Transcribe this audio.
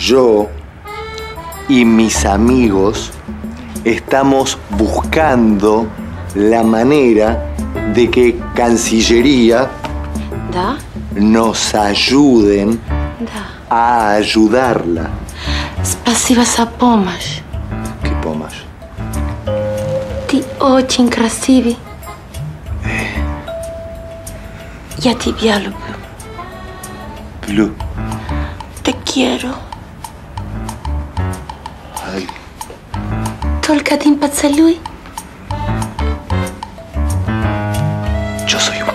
yo y mis amigos estamos buscando la manera de que Cancillería Да? nos ayuden Да. a ayudarla. Спасибо за помощь. ¿Qué помощь? Ты очень красивый. Я тебя люблю. Blue. Te quiero. Ay, Только один поцелуй. yo soy